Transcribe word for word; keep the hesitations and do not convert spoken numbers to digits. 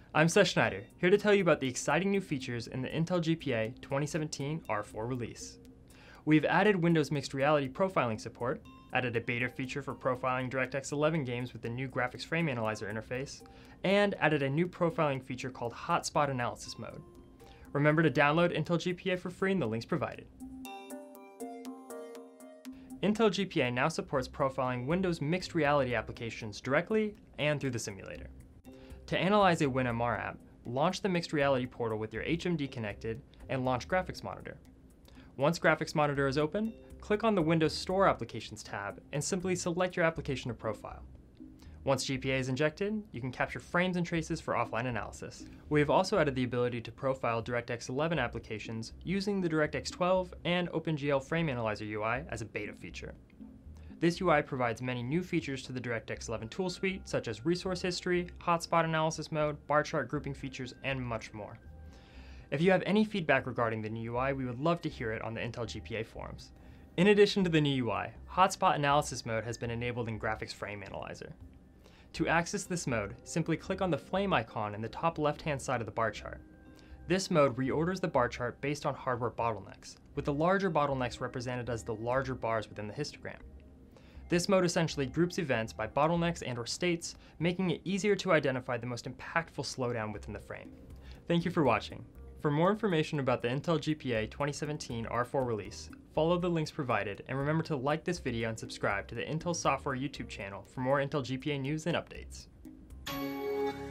I'm Seth Schneider, here to tell you about the exciting new features in the Intel G P A twenty seventeen R four release. We've added Windows Mixed Reality profiling support, added a beta feature for profiling DirectX eleven games with the new Graphics Frame Analyzer interface, and added a new profiling feature called Hotspot Analysis mode. Remember to download Intel G P A for free in the links provided. Intel G P A now supports profiling Windows Mixed Reality applications directly and through the simulator. To analyze a WinMR app, launch the Mixed Reality portal with your H M D connected and launch Graphics Monitor. Once Graphics Monitor is open, click on the Windows Store Applications tab and simply select your application to profile. Once G P A is injected, you can capture frames and traces for offline analysis. We have also added the ability to profile DirectX eleven applications using the DirectX twelve and OpenGL Frame Analyzer U I as a beta feature. This U I provides many new features to the DirectX eleven tool suite, such as resource history, hotspot analysis mode, bar chart grouping features, and much more. If you have any feedback regarding the new U I, we would love to hear it on the Intel G P A forums. In addition to the new U I, hotspot analysis mode has been enabled in Graphics Frame Analyzer. To access this mode, simply click on the flame icon in the top left-hand side of the bar chart. This mode reorders the bar chart based on hardware bottlenecks, with the larger bottlenecks represented as the larger bars within the histogram. This mode essentially groups events by bottlenecks and/or states, making it easier to identify the most impactful slowdown within the frame. Thank you for watching. For more information about the Intel G P A twenty seventeen R four release, follow the links provided, and remember to like this video and subscribe to the Intel Software YouTube channel for more Intel G P A news and updates.